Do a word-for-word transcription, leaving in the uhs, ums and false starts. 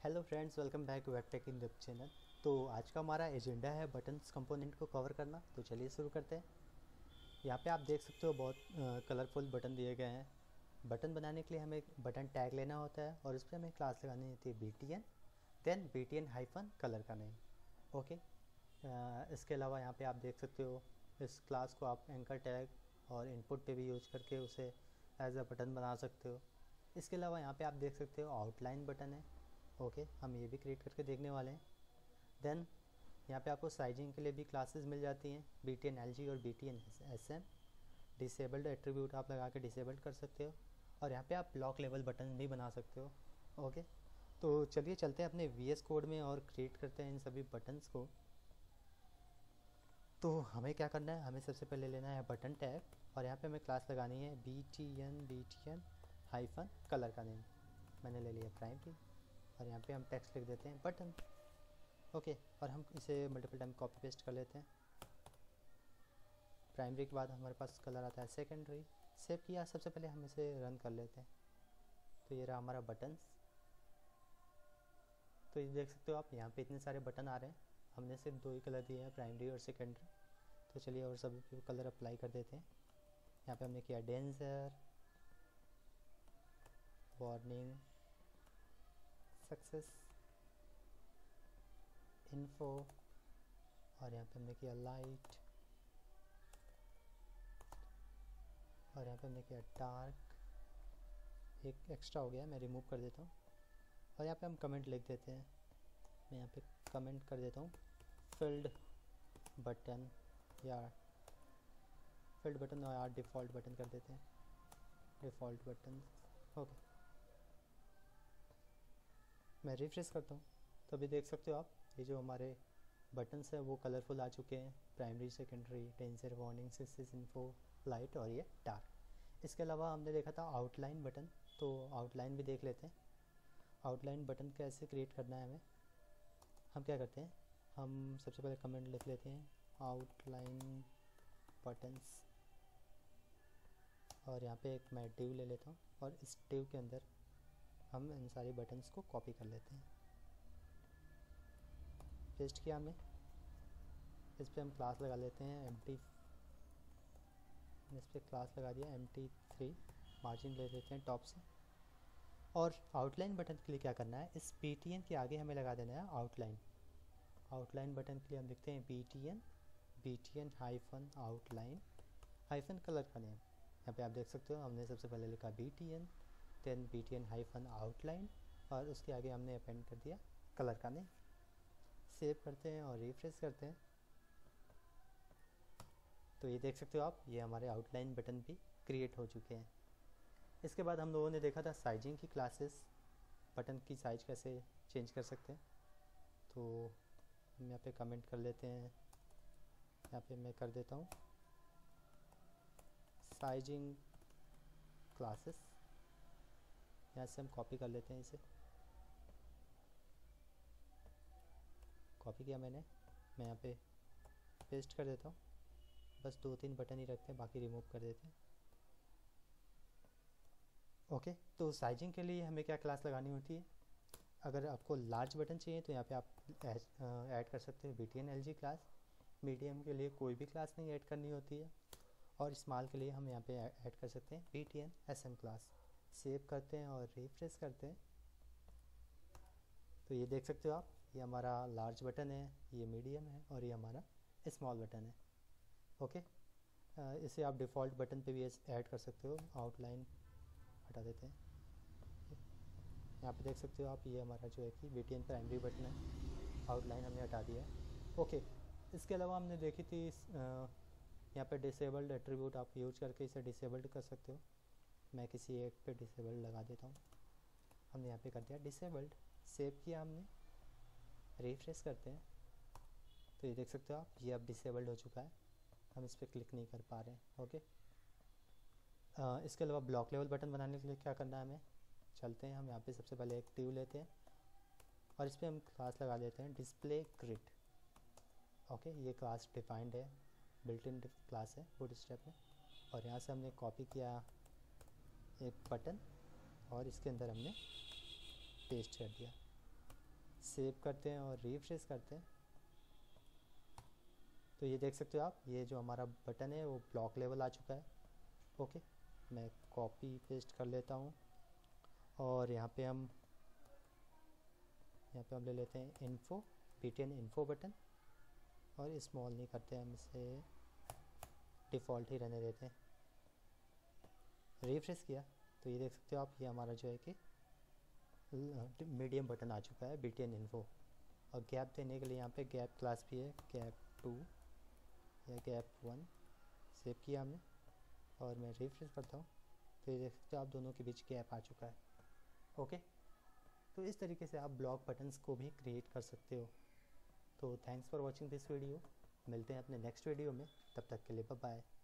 Hello friends, welcome back to वेबटेक in web channel. तो आज का हमारा एजेंडा है बटन्स कंपोनेंट को कवर करना। तो चलिए शुरू करते हैं। यहाँ पे आप देख सकते हो बहुत कलरफुल बटन दिए गए हैं। बटन बनाने के लिए हमें बटन टैग लेना होता है और उस पर हमें क्लास लगानी होती है B T N, then B T N hyphen colour का नेम। ओके, इसके अलावा यहाँ पे आप देख सकते हो इस क्लास को आप एंकर टैग और इनपुट पे भी यूज करके उसे एज अ बटन बना सकते हो। इसके अलावा यहाँ पे आप देख सकते हो आउटलाइन बटन है। ओके okay, हम ये भी क्रिएट करके देखने वाले हैं। देन यहाँ पे आपको साइजिंग के लिए भी क्लासेस मिल जाती हैं, B T N L G और B T N S M. Disabled attribute आप लगा के डिसेबल्ड कर सकते हो और यहाँ पे आप ब्लॉक लेवल बटन भी बना सकते हो। ओके okay, तो चलिए चलते हैं अपने वी एस कोड में और क्रिएट करते हैं इन सभी बटन्स को। तो हमें क्या करना है, हमें सबसे पहले लेना है बटन टैग और यहाँ पे हमें क्लास लगानी है B T N B T N hyphen colour का नेम। मैंने ले लिया प्राइमरी और यहाँ पे हम टेक्स्ट लिख देते हैं बटन। ओके okay, और हम इसे मल्टीपल टाइम कॉपी पेस्ट कर लेते हैं। प्राइमरी के बाद हमारे पास कलर आता है सेकेंडरी। सेव किया, सबसे पहले हम इसे रन कर लेते हैं। तो ये रहा हमारा बटन्स। तो ये देख सकते हो आप, यहाँ पे इतने सारे बटन आ रहे हैं। हमने सिर्फ दो ही कलर दिए हैं, प्राइमरी और सेकेंडरी। तो चलिए और सभी पे कलर अप्लाई कर देते हैं। यहाँ पे हमने किया डेंजर, वार्निंग, सक्सेस, इन्फो और यहाँ पे हमने किया लाइट और यहाँ पे हमने किया डार्क। एक एक्स्ट्रा हो गया, मैं रिमूव कर देता हूँ। और यहाँ पे हम कमेंट लिख देते हैं। मैं यहाँ पे कमेंट कर देता हूँ फिल्ड बटन या फिल्ड बटन और यार डिफ़ॉल्ट बटन कर देते हैं, डिफ़ॉल्ट बटन। ओके, मैं रिफ्रेश करता हूँ तो अभी देख सकते हो आप, ये जो हमारे बटन्स हैं वो कलरफुल आ चुके हैं। Primary, secondary, danger, warning, success, info, light और ये डार्क। इसके अलावा हमने देखा था आउटलाइन बटन, तो आउटलाइन भी देख लेते हैं। आउटलाइन बटन कैसे क्रिएट करना है हमें, हम क्या करते हैं, हम सबसे पहले कमेंट लिख लेते हैं आउटलाइन बटन्स और यहाँ पे एक मैं डिव ले लेता हूँ और इस डिव के अंदर हम इन सारी बटन्स को कॉपी कर लेते हैं। पेस्ट किया हमने, इस पर हम क्लास लगा लेते हैं एम टी, इस पर क्लास लगा दिया एम टी थ्री। मार्जिन ले लेते हैं टॉप से। और आउटलाइन बटन के लिए क्या करना है, इस बी टी एन के आगे हमें लगा देना है आउटलाइन। आउटलाइन बटन के लिए हम लिखते हैं B T N B T N hyphen outline hyphen colour का नेम। यहाँ पे आप देख सकते हो हमने सबसे पहले लिखा B T N, then B T N hyphen outline और उसके आगे हमने अपेंड कर दिया कलर का नेम। सेव करते हैं और रिफ्रेश करते हैं तो ये देख सकते हो आप, ये हमारे आउटलाइन बटन भी क्रिएट हो चुके हैं। इसके बाद हम लोगों ने देखा था साइजिंग की क्लासेस, बटन की साइज कैसे चेंज कर सकते हैं। तो हम यहाँ पे कमेंट कर लेते हैं, यहाँ पे मैं कर देता हूँ साइजिंग क्लासेस। यहाँ से हम कॉपी कर लेते हैं, इसे कॉपी किया मैंने, मैं यहाँ पे पेस्ट कर देता हूँ। बस दो तीन बटन ही रखते हैं, बाकी रिमूव कर देते हैं। ओके, तो साइजिंग के लिए हमें क्या क्लास लगानी होती है, अगर आपको लार्ज बटन चाहिए तो यहाँ पे आप ऐड कर सकते हो B T N L G class. Medium के लिए कोई भी क्लास नहीं ऐड करनी होती है और स्मॉल के लिए हम यहाँ पे ऐड कर सकते हैं B T N S M class. Save करते हैं और रिफ्रेश करते हैं तो ये देख सकते हो आप, ये हमारा लार्ज बटन है, ये मीडियम है और ये हमारा स्मॉल बटन है। ओके, इसे आप डिफ़ॉल्ट बटन पे भी ऐड कर सकते हो। आउटलाइन हटा देते हैं, यहाँ पे देख सकते हो आप, ये हमारा जो है कि B T N primary button है, आउटलाइन हमने हटा दिया है। ओके, इसके अलावा हमने देखी थी यहाँ पे डिसेबल्ड एट्रीब्यूट, आप यूज करके इसे डिसेबल्ड कर सकते हो। मैं किसी एक पे डिसेबल्ड लगा देता हूँ, हमने यहाँ पे कर दिया डिसेबल्ड। सेव किया हमने, रिफ्रेश करते हैं तो ये देख सकते हो आप, ये अब डिसेबल्ड हो चुका है, हम इस पर क्लिक नहीं कर पा रहे हैं। ओके, आ, इसके अलावा ब्लॉक लेवल बटन बनाने के लिए क्या करना है हमें, चलते हैं हम यहाँ पे सबसे पहले एक ट्यूब लेते हैं और इस पर हम क्लास लगा देते हैं डिस्प्ले ग्रिड। ओके, ये क्लास डिफाइंड है, बिल्ट इन क्लास है बूटस्ट्रैप में। और यहाँ से हमने कॉपी किया एक बटन और इसके अंदर हमने पेस्ट कर दिया। सेव करते हैं और रिफ्रेश करते हैं तो ये देख सकते हो आप, ये जो हमारा बटन है वो ब्लॉक लेवल आ चुका है। ओके, मैं कॉपी पेस्ट कर लेता हूँ और यहाँ पे हम यहाँ पे हम ले लेते हैं info, B T N info button, और स्मॉल नहीं करते, हम इसे डिफ़ॉल्ट ही रहने देते हैं। रिफ्रेश किया तो ये देख सकते हो आप, ये हमारा जो है कि मीडियम बटन आ चुका है बी टी एन इन्फो। और गैप देने के लिए यहाँ पे गैप क्लास भी है, गैप टू या गैप वन सेव किया हमने और मैं रिफ्रेश करता हूँ तो ये देख सकते हो आप, दोनों के बीच गैप आ चुका है। ओके, तो इस तरीके से आप ब्लॉक बटन्स को भी क्रिएट कर सकते हो। तो thanks for watching this video, मिलते हैं अपने नेक्स्ट वीडियो में, तब तक के लिए बाय बाय।